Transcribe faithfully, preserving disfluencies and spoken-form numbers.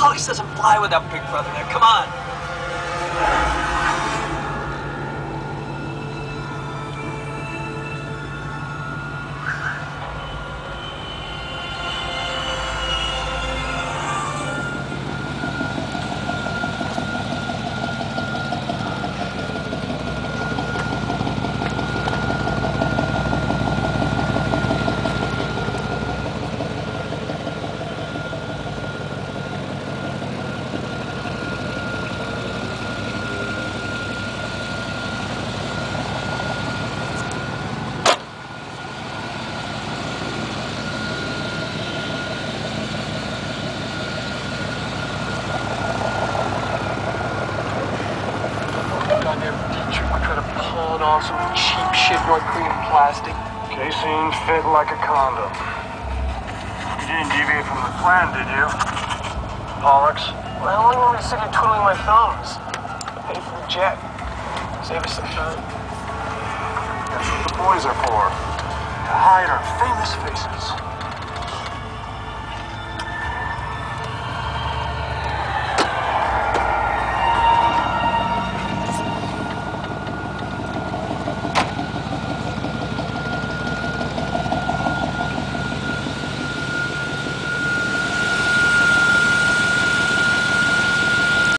Pollux doesn't fly without Big Brother there. Come on. On some cheap shit North Korean plastic. Casing fit like a condom. You didn't deviate from the plan, did you? Pollux? Well, how long you want me to sit here twiddling my thumbs? Pay for the jet. Save us some time. That's what the boys are for. To hide our famous faces.